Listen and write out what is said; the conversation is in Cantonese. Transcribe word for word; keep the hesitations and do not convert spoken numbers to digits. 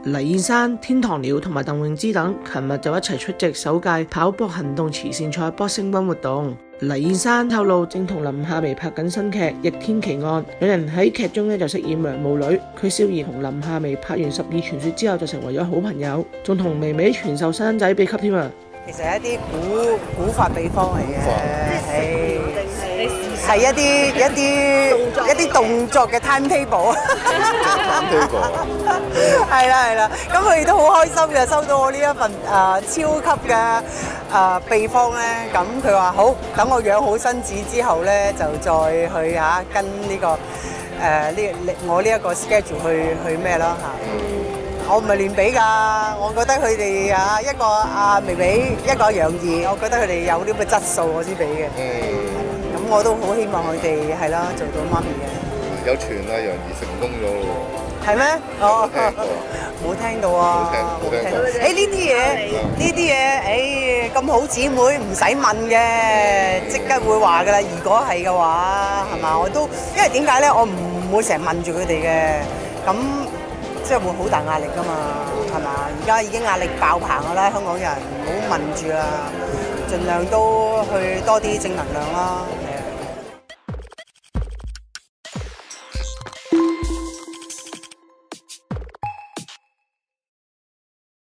黎燕珊、天堂鳥同埋鄧詠芝等，琴日就一齊出席首屆跑搏行動慈善賽 Boxing Run 活動。黎燕珊透露正同林夏薇拍緊新劇《逆天奇案》，兩人喺劇中咧就飾演娘母女。佢笑言同林夏薇拍完《十二傳說》之後就成為咗好朋友，仲同微微傳授生仔秘笈添啊！ 其實係一啲古古法秘方嚟嘅，係係一啲一啲一啲動作嘅 timetable 啊 ，timetable 係啦係啦，咁佢哋都好開心嘅，收到我呢一份誒、呃、超級嘅誒、呃、秘方咧，咁佢話好，等我養好身子之後咧，就再去嚇、啊、跟呢、呢個誒呢、呃、我呢一個 schedule 去去咩咯嚇。我唔係亂俾㗎，我覺得佢哋啊一個阿微微，一個楊怡，我覺得佢哋有啲咁嘅質素，我先俾嘅。嗯。咁我都好希望佢哋係啦，做到媽咪嘅。 有傳啊，楊怡成功咗喎。 係咩？哦。冇聽到啊！ 冇聽過。 誒呢啲嘢，呢啲嘢，誒咁好姊妹唔使問嘅，即刻會話㗎啦。如果係嘅話，係嘛？我都因為點解咧？我唔會成日問住佢哋嘅，咁。即係會好大壓力㗎嘛，係嘛？而家已經壓力爆棚㗎啦，香港人唔好問住啦，盡量都去多啲正能量啦。